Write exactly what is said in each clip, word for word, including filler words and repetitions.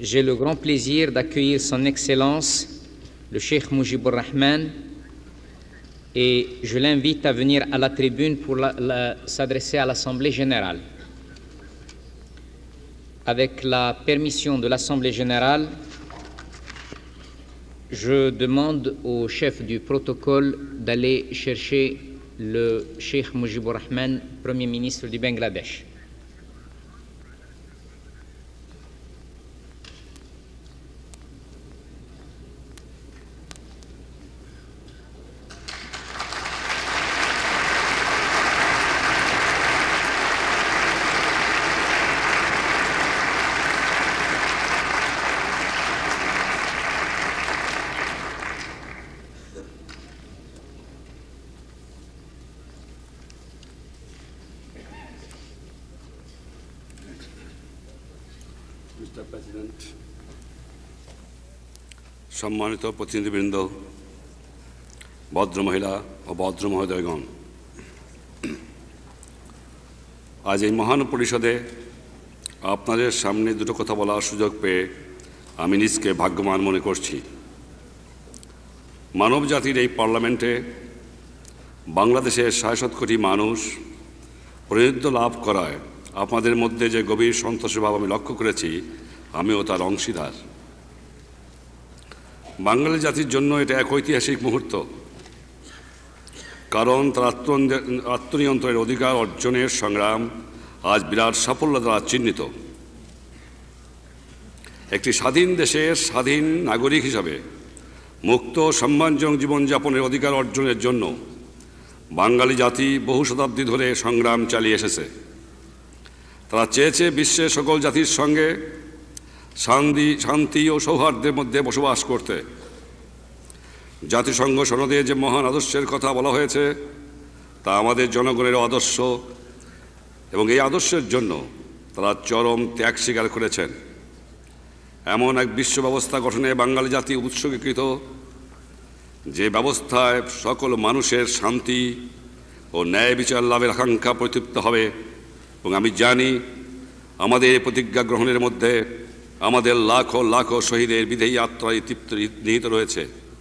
j'ai le grand plaisir d'accueillir son Excellence, le Cheikh Mujibur Rahman, et je l'invite à venir à la tribune pour s'adresser à l'Assemblée générale. Avec la permission de l'Assemblée générale, je demande au chef du protocole d'aller chercher le Cheikh Mujibur Rahman, Premier ministre du Bangladesh. Mister president, সম্মানিত প্রতিনিধিবৃন্দ, ভদ্র মহিলা ও ভদ্র মহোদয়গণ, আজ এই মহান পরিষদে আপনাদের সামনে দুটো কথা বলার সুযোগ পেয়ে আমি নিজকে ভাগ্যবান মনে করছি। মানব জাতির এই পার্লামেন্টে বাংলাদেশের সাড়ে সাত কোটি মানুষ প্রতিনিধিত্ব লাভ করায় আপনাদের মধ্যে যে গভীর সন্তোষের ভাব আমি লক্ষ্য করেছি, আমিও তার অংশীদার। বাঙালি জাতির জন্য এটা এক ঐতিহাসিক মুহূর্ত, কারণ তার আত্মনিয়ন্ত্রণের অধিকার অর্জনের সংগ্রাম আজ বিরাট সাফল্য দ্বারা চিহ্নিত। একটি স্বাধীন দেশের স্বাধীন নাগরিক হিসাবে মুক্ত সম্মানজনক জীবনযাপনের অধিকার অর্জনের জন্য বাঙালি জাতি বহু শতাব্দী ধরে সংগ্রাম চালিয়ে এসেছে। তারা চেয়েছে বিশ্বের সকল জাতির সঙ্গে শান্তি শান্তি ও সৌহার্দ্যের মধ্যে বসবাস করতে। জাতিসংঘ সনদে যে মহান আদর্শের কথা বলা হয়েছে তা আমাদের জনগণের আদর্শ, এবং এই আদর্শের জন্য তারা চরম ত্যাগ স্বীকার করেছেন। এমন এক বিশ্ব ব্যবস্থা গঠনে বাঙালি জাতি উৎসর্গীকৃত, যে ব্যবস্থায় সকল মানুষের শান্তি ও ন্যায় বিচার লাভের আকাঙ্ক্ষা প্রতিতৃপ্ত হবে। এবং আমি জানি আমাদের এই প্রতিজ্ঞা গ্রহণের মধ্যে আমাদের লাখো লাখো শহীদের বিধেয়ী আত্মায় তৃপ্ত নিহিত রয়েছে।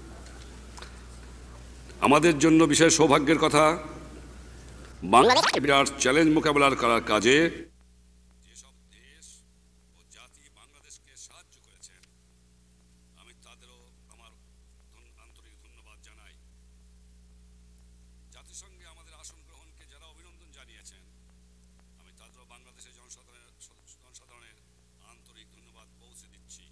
আমাদের জন্য বিশেষ সৌভাগ্যের কথা, বাংলাদেশ বিরাট চ্যালেঞ্জ মোকাবেলার করার কাজে যেসব দেশ ও জাতি বাংলাদেশকে সাহায্য করেছেন, আমি তাদেরও আমার আন্তরিক ধন্যবাদ জানাই। জাতিসংঘে আমাদের আসন গ্রহণকে যারা অভিনন্দন জানিয়েছেন, আমি তাদেরও বাংলাদেশের জনসাধারণের জনসাধারণের আন্তরিক ধন্যবাদ পৌঁছে দিচ্ছি।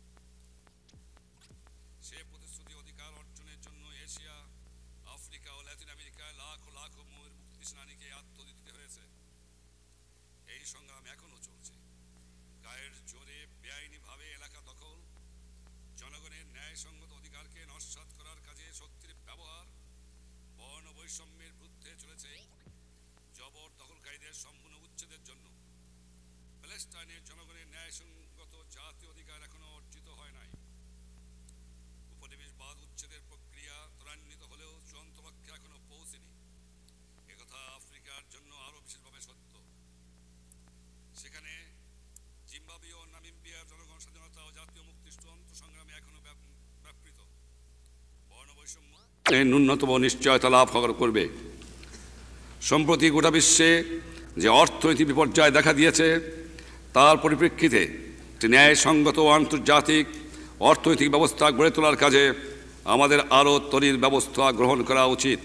সে প্রতিশ্রুতি অধিকার অর্জনের জন্য এশিয়া, আফ্রিকা ও ল্যাটিন আমেরিকায় লাখ লাখ মুক্তির সেনানীকে আত্মদিত দিতে হয়েছে। এই সংগ্রাম এখনো চলছে। গায়ের জোরে বেআইনিভাবে এলাকা দখল, জনগণের ন্যায়সঙ্গত অধিকারকে নস্যাৎ করার কাজে শক্তির ব্যবহার, বর্ণ বৈষম্যের বিরুদ্ধে চলেছে জবর দখলকারীদের সম্পূর্ণ উচ্ছেদের জন্য প্যালেস্টাইনের জনগণের ন্যায়সঙ্গত জাতীয় অধিকার এখনো অর্জিত হয় নাই। উপনিবেশবাদ উচ্ছেদের প্রক্রিয়া ত্বরান্বিত হলেও চূড়ান্ত লক্ষ্যে এখনো পৌঁছেনি। একথা আফ্রিকার জন্য আরো বিশেষভাবে সত্য। সেখানে জিম্বাবুয়ে ও নামিবিয়ার জনগণ স্বাধীনতা ও জাতীয় মুক্তির চূড়ান্ত সংগ্রামে এখনো ব্যাপৃত। বর্ণবৈষম্য ন্যূনতম নিশ্চয়তা লাভ করবে। সম্প্রতি গোটা বিশ্বে যে অর্থনৈতিক বিপর্যয় দেখা দিয়েছে, তার পরিপ্রেক্ষিতে একটি ন্যায়সঙ্গত ও আন্তর্জাতিক অর্থনৈতিক ব্যবস্থা গড়ে তোলার কাজে আমাদের আরও তরির ব্যবস্থা গ্রহণ করা উচিত।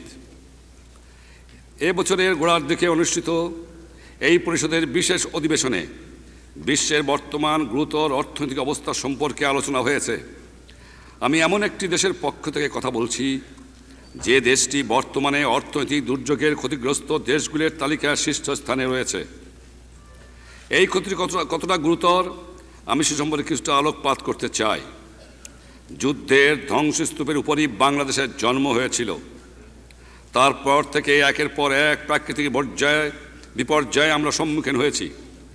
এ বছরের গোড়ার দিকে অনুষ্ঠিত এই পরিষদের বিশেষ অধিবেশনে বিশ্বের বর্তমান গুরুতর অর্থনৈতিক অবস্থা সম্পর্কে আলোচনা হয়েছে। আমি এমন একটি দেশের পক্ষ থেকে কথা বলছি যে দেশটি বর্তমানে অর্থনৈতিক দুর্যোগের ক্ষতিগ্রস্ত দেশগুলির তালিকায় শীর্ষস্থানে রয়েছে। এই ক্ষতি কতটা কতটা গুরুতর আমি সে সম্পর্কে কিছুটা আলোকপাত করতে চাই। যুদ্ধের ধ্বংসস্তূপের উপরই বাংলাদেশের জন্ম হয়েছিল। তারপর থেকে একের পর এক প্রাকৃতিক বিপর্যয় বিপর্যয়ে আমরা সম্মুখীন হয়েছি।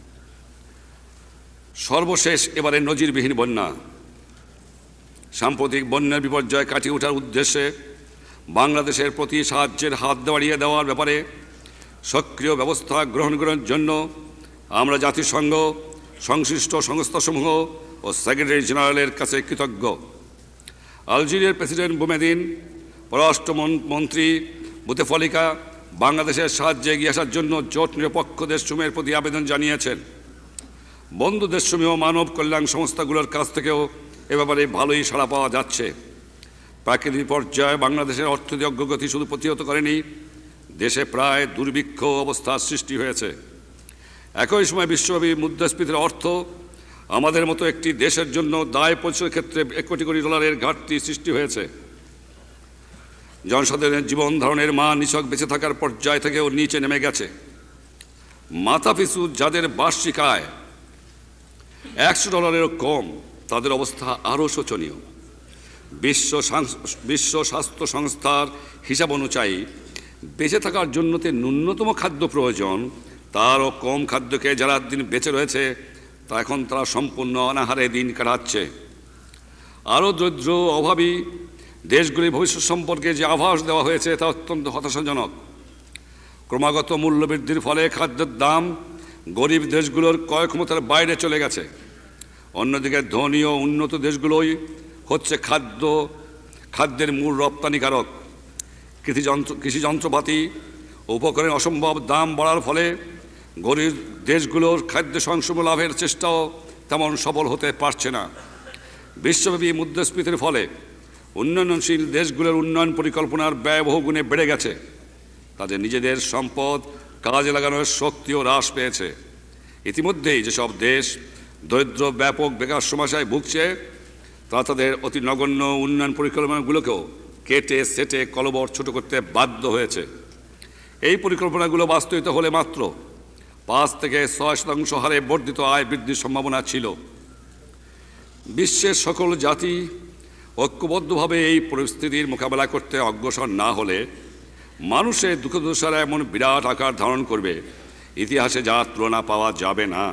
সর্বশেষ এবারে নজিরবিহীন বন্যা। সাম্প্রতিক বন্যার বিপর্যয় কাটিয়ে ওঠার উদ্দেশ্যে বাংলাদেশের প্রতি সাহায্যের হাত বাড়িয়ে দেওয়ার ব্যাপারে সক্রিয় ব্যবস্থা গ্রহণ করার জন্য আমরা জাতিসংঘ, সংশ্লিষ্ট সংস্থাসমূহ ও সেক্রেটারি জেনারেলের কাছে কৃতজ্ঞ। আলজেরিয়ার প্রেসিডেন্ট বুমেদিন, পররাষ্ট্রমন্ত্রী বুতেফলিকা বাংলাদেশের সাহায্যে এগিয়ে আসার জন্য জোট নিরপেক্ষ দেশসমূহের প্রতি আবেদন জানিয়েছেন। বন্ধু দেশসমূহ মানব কল্যাণ সংস্থাগুলোর কাছ থেকেও এ ব্যাপারে ভালোই সাড়া পাওয়া যাচ্ছে। প্রাকৃতিক পর্যায়ে বাংলাদেশের অর্থনৈতিক অগ্রগতি শুধু প্রতিহত করেনি, দেশে প্রায় দুর্ভিক্ষ অবস্থার সৃষ্টি হয়েছে। একই সময় বিশ্বব্যাপী মুদ্রাস্ফীতির অর্থ আমাদের মতো একটি দেশের জন্য দায় পরিশোধের ক্ষেত্রে এক কোটি কোটি ডলারের ঘাটতি সৃষ্টি হয়েছে। জনসাধারণের জীবন ধারণের মান নিছক বেঁচে থাকার পর্যায় থেকেও নিচে নেমে গেছে। মাথাপিছু যাদের বার্ষিক আয় একশো ডলারেরও কম, তাদের অবস্থা আরও শোচনীয়। বিশ্ব বিশ্ব স্বাস্থ্য সংস্থার হিসাব অনুযায়ী বেঁচে থাকার জন্য তে ন্যূনতম খাদ্য প্রয়োজন, তারও কম খাদ্যকে যারা দিন বেঁচে রয়েছে তা এখন তারা সম্পূর্ণ অনাহারে দিন কাটাচ্ছে। আরও দরিদ্র অভাবী দেশগুলির ভবিষ্যৎ সম্পর্কে যে আভাস দেওয়া হয়েছে তা অত্যন্ত হতাশাজনক। ক্রমাগত মূল্যবৃদ্ধির ফলে খাদ্যের দাম গরিব দেশগুলোর ক্রয় ক্ষমতার বাইরে চলে গেছে। অন্যদিকে ধনী ও উন্নত দেশগুলোই হচ্ছে খাদ্য খাদ্যের মূল রপ্তানিকারক। কৃষিযন্ত্র কৃষি যন্ত্রপাতি ও উপকরণের অসম্ভব দাম বাড়ার ফলে গরিব দেশগুলোর খাদ্য সংসম লাভের চেষ্টাও তেমন সফল হতে পারছে না। বিশ্বব্যাপী মুদ্রাস্ফীতির ফলে উন্নয়নশীল দেশগুলোর উন্নয়ন পরিকল্পনার ব্যয় বহুগুণে বেড়ে গেছে। তাদের নিজেদের সম্পদ কাজে লাগানোর শক্তিও হ্রাস পেয়েছে। ইতিমধ্যেই যেসব দেশ দরিদ্র ব্যাপক বেকার সমস্যায় ভুগছে তারা তাদের অতি নগণ্য উন্নয়ন পরিকল্পনাগুলোকেও কেটে সেটে কলবর ছোট করতে বাধ্য হয়েছে। এই পরিকল্পনাগুলো বাস্তবিত হলে মাত্র পাঁচ থেকে ছয় শতাংশ হারে বর্ধিত আয় বৃদ্ধির সম্ভাবনা ছিল। বিশ্বের সকল জাতি ঐক্যবদ্ধভাবে এই পরিস্থিতির মোকাবেলা করতে অগ্রসর না হলে মানুষের দুঃখদশারা এমন বিরাট আকার ধারণ করবে, ইতিহাসে যার তুলনা পাওয়া যাবে না।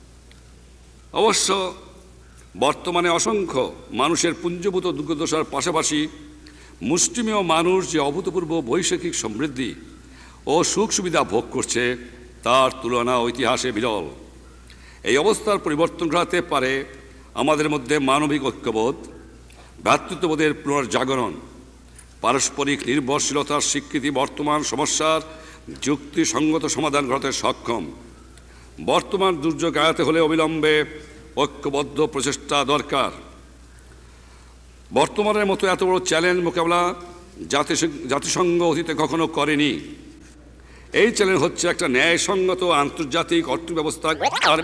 অবশ্য বর্তমানে অসংখ্য মানুষের পুঞ্জীভূত দুঃখদশার পাশাপাশি মুষ্টিমেয় মানুষ যে অভূতপূর্ব বৈশ্বিক সমৃদ্ধি ও সুখ সুবিধা ভোগ করছে তার তুলনা ইতিহাসে বিরল। এই অবস্থার পরিবর্তন ঘটাতে পারে আমাদের মধ্যে মানবিক ঐক্যবোধ, ভ্রাতৃত্ববোধের পুনর্জাগরণ, পারস্পরিক নির্ভরশীলতার স্বীকৃতি বর্তমান সমস্যার যুক্তিসঙ্গত সমাধান ঘটাতে সক্ষম। বর্তমান দুর্যোগ এড়াতে হলে অবিলম্বে ঐক্যবদ্ধ প্রচেষ্টা দরকার। বর্তমানের মতো এত বড় চ্যালেঞ্জ মোকাবেলা জাতিসংঘ অতীতে কখনো করেনি। এই চ্যালেঞ্জ হচ্ছে একটা ন্যায়সঙ্গত আন্তর্জাতিক অর্থব্যবস্থা আর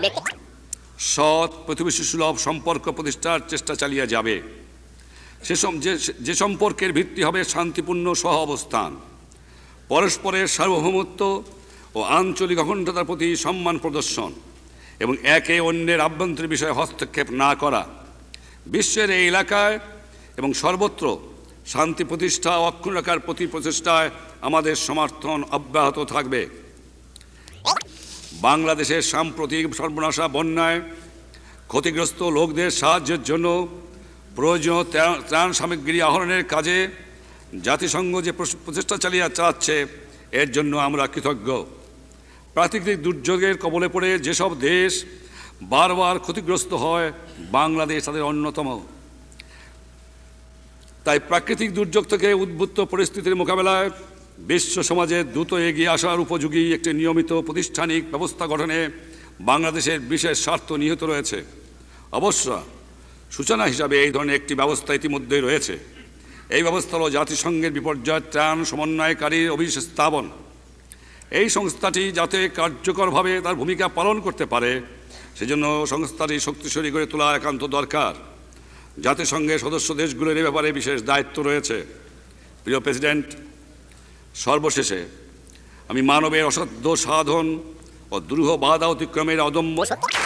সৎ প্রতিবেশী সুলভ সম্পর্ক প্রতিষ্ঠার চেষ্টা চালিয়ে যাবে। সেসব যে সম্পর্কের ভিত্তি হবে শান্তিপূর্ণ সহ অবস্থান, পরস্পরের সার্বভৌমত্ব ও আঞ্চলিক অখণ্ডতার প্রতি সম্মান প্রদর্শন এবং একে অন্যের আভ্যন্তরীণ বিষয়ে হস্তক্ষেপ না করা। বিশ্বের এই এলাকায় এবং সর্বত্র শান্তি প্রতিষ্ঠা ও অক্ষুণ্ণ রাখার প্রতি প্রচেষ্টায় আমাদের সমর্থন অব্যাহত থাকবে। বাংলাদেশের সাম্প্রতিক সর্বনাশা বন্যায় ক্ষতিগ্রস্ত লোকদের সাহায্যের জন্য প্রয়োজনীয় ত্রাণ সামগ্রী আহরণের কাজে জাতিসংঘ যে প্রচেষ্টা চালিয়ে চালাচ্ছে এর জন্য আমরা কৃতজ্ঞ। প্রাকৃতিক দুর্যোগের কবলে পড়ে যেসব দেশ বারবার ক্ষতিগ্রস্ত হয়, বাংলাদেশ তাদের অন্যতম। তাই প্রাকৃতিক দুর্যোগ থেকে উদ্ভূত পরিস্থিতির মোকাবেলায় বিশ্ব সমাজে দ্রুত এগিয়ে আসার উপযোগী একটি নিয়মিত প্রাতিষ্ঠানিক ব্যবস্থা গঠনে বাংলাদেশের বিশেষ স্বার্থ নিহিত রয়েছে। অবশ্য সূচনা হিসাবে এই ধরনের একটি ব্যবস্থা ইতিমধ্যেই রয়েছে। এই ব্যবস্থা হল জাতিসংঘের বিপর্যয় ত্রাণ সমন্বয়কারীর অভিশেষ স্থাপন। এই সংস্থাটি যাতে কার্যকরভাবে তার ভূমিকা পালন করতে পারে সেজন্য সংস্থাটি শক্তিশালী করে তোলা একান্ত দরকার। জাতিসংঘের সদস্য দেশগুলোর এ ব্যাপারে বিশেষ দায়িত্ব রয়েছে। প্রিয় প্রেসিডেন্ট, সর্বশেষে আমি মানবের অসাধ্য সাধন ও দুরূহ বাধা অতিক্রমের অদম্য